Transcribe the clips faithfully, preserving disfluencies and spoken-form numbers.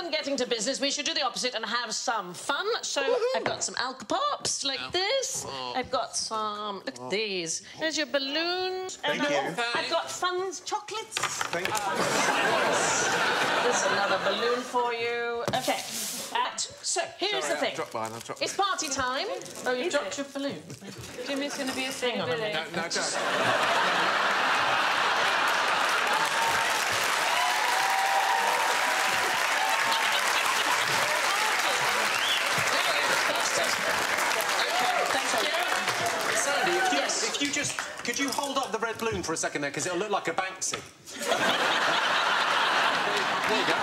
than getting to business, we should do the opposite and have some fun. So I've got some Alka-Pops like oh. this. Oh. I've got some... Look at these. There's your balloons. Thank and you. I've got fun chocolates. Thank you. There's another balloon for you. OK. Uh, so, here's Sorry, the thing. I'll drop mine, I'll drop it's party time. Oh, you dropped your balloon. Jimmy's going to be a Hang on a minute. No, no, don't. Sandy, if you, yes. if you just... Could you hold up the red balloon for a second there, because it'll look like a Banksy. there, there you go.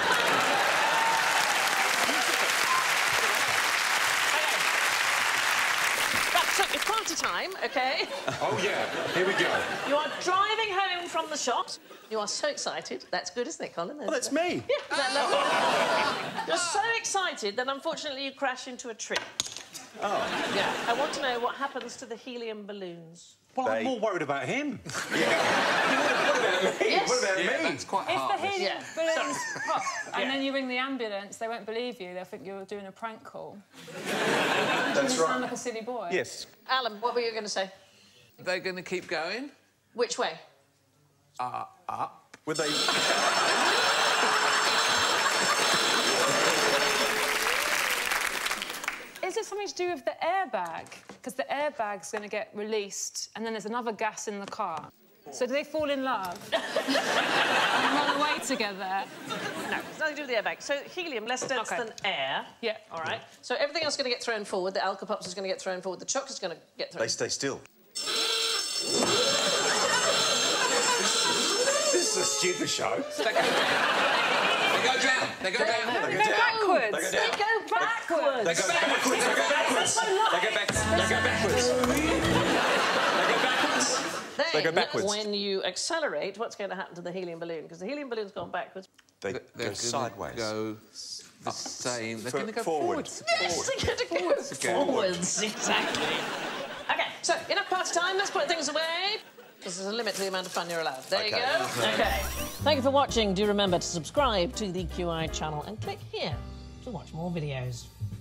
Right, so it's party time, OK? Oh, yeah. Here we go. You are driving home from the shops. You are so excited. That's good, isn't it, Colin? Well, that's me. Yeah, is that lovely? You're so excited that, unfortunately, you crash into a tree. Oh. Yeah. I want to know what happens to the helium balloons. Well, They... I'm more worried about him. Yeah. What about me? Yes. What about yeah, me? That's quite If hard. the helium Yeah. balloons pop and Yeah. then you ring the ambulance, they won't believe you. They'll think you're doing a prank call. That's You sound right. like a silly boy. Yes. Alan, what were you going to say? They're going to keep going? Which way? Uh, up. Would they... Is it something to do with the airbag? Because the airbag's going to get released and then there's another gas in the car. So do they fall in love? and run away together? No, it's nothing to do with the airbag. So helium, less dense Okay. than air. Yeah. All right. So everything else is going to get thrown forward. The Alka-Pops is going to get thrown forward. The chocolate's going to get thrown... They stay still. This is a stupid show. They go down. They go down. They go down. No, They they go go down. backwards. They go They down. go backwards. They go backwards. They go backwards. They go backwards. They go backwards. They go backwards. Then, They go backwards. when you accelerate, what's going to happen to the helium balloon? Because the helium balloon's gone backwards. They They're go gonna sideways. Go the same. They're For- going to go forward. forwards. Yes, they're going to go again. forwards, exactly. OK, so enough party time. Let's put things away. There's a limit to the amount of fun you're allowed. There Okay. you go. OK. Thank you for watching. Do remember to subscribe to the Q I channel and click here to watch more videos.